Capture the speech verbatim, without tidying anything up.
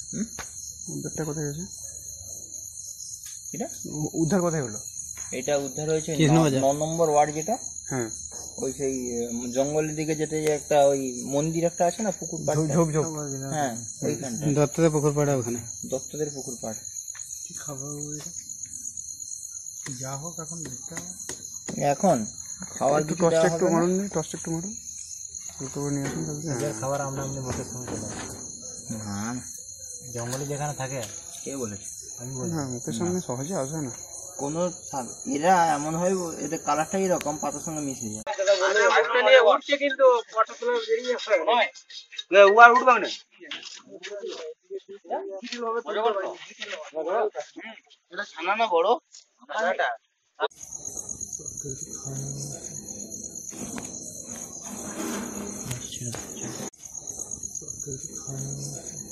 উদ্ধারটা কোথায় হয়েছে? এটা উদ্ধার কোথায় হলো? এটা উদ্ধার হয়েছে ন নম্বর ওয়ার্ড, যেটা হ্যাঁ ওই সেই জঙ্গলের দিকে যেতে যে একটা ওই মন্দির একটা আছে না, পুকুর পাড়, ঝোপ ঝোপ। হ্যাঁ ওইখানটা দত্তদের পুকুর পাড়ে, ওখানে দত্তদের পুকুর পাড়। কি খাবার যা হোক এখন দেখতে হবে। এখন খাওয়ার একটু টসটা একটু মারুন, টসটা একটু মারুন, দুটো করে নিয়ে আসুন। খাবার আমরা এমনি মুখের সঙ্গে চলে আসি না, জঙ্গলে যেখানে থাকে। কে বলেছে? আমি বলি হ্যাঁ, মুখের সামনে সহজে আসবে না কোনো এরা এমন হয়, এদের কালারটাই এরকম, পাতার সঙ্গে মিশে যায়। উঠছে কিন্তু এটা ছানা না বড়? সরকারি খাওয়া